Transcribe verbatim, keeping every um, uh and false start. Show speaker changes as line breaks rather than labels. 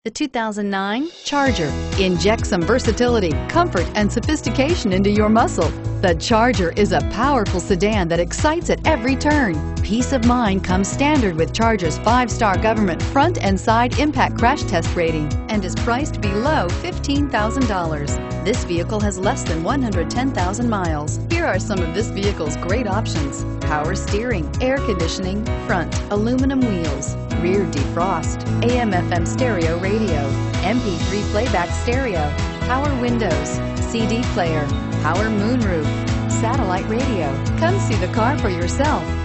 The two thousand nine Charger. Inject some versatility, comfort, and sophistication into your muscle. The Charger is a powerful sedan that excites at every turn. Peace of mind comes standard with Charger's five-star government front and side impact crash test rating and is priced below fifteen thousand dollars. This vehicle has less than one hundred ten thousand miles. Here are some of this vehicle's great options: power steering, air conditioning, front aluminum wheels, rear defrost, A M F M stereo radio, M P three playback stereo, power windows, C D player, power moonroof, satellite radio. Come see the car for yourself.